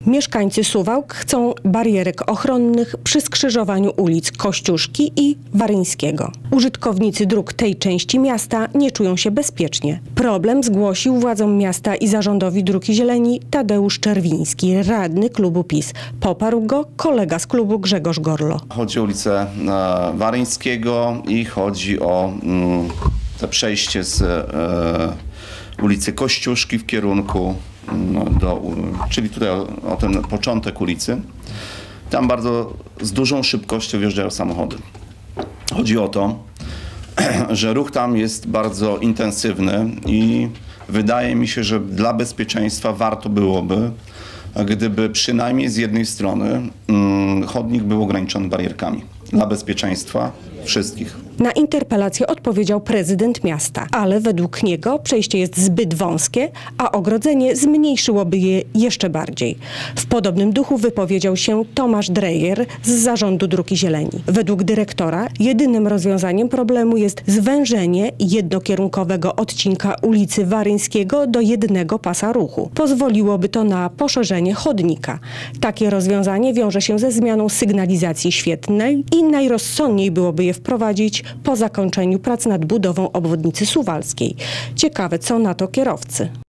Mieszkańcy Suwałk chcą barierek ochronnych przy skrzyżowaniu ulic Kościuszki i Waryńskiego. Użytkownicy dróg tej części miasta nie czują się bezpiecznie. Problem zgłosił władzom miasta i zarządowi Dróg i Zieleni Tadeusz Czerwiński, radny klubu PiS. Poparł go kolega z klubu Grzegorz Gorlo. Chodzi o ulicę Waryńskiego i chodzi o przejście z ulicy Kościuszki w kierunku czyli tutaj o ten początek ulicy. Tam bardzo z dużą szybkością wjeżdżają samochody. Chodzi o to, że ruch tam jest bardzo intensywny i wydaje mi się, że dla bezpieczeństwa warto byłoby, gdyby przynajmniej z jednej strony chodnik był ograniczony barierkami. Dla bezpieczeństwa wszystkich. Na interpelację odpowiedział prezydent miasta, ale według niego przejście jest zbyt wąskie, a ogrodzenie zmniejszyłoby je jeszcze bardziej. W podobnym duchu wypowiedział się Tomasz Drejer z Zarządu Dróg i Zieleni. Według dyrektora jedynym rozwiązaniem problemu jest zwężenie jednokierunkowego odcinka ulicy Waryńskiego do jednego pasa ruchu. Pozwoliłoby to na poszerzenie chodnika. Takie rozwiązanie wiąże się ze zmianą sygnalizacji świetlnej i najrozsądniej byłoby je wprowadzić po zakończeniu prac nad budową obwodnicy suwalskiej. Ciekawe, co na to kierowcy.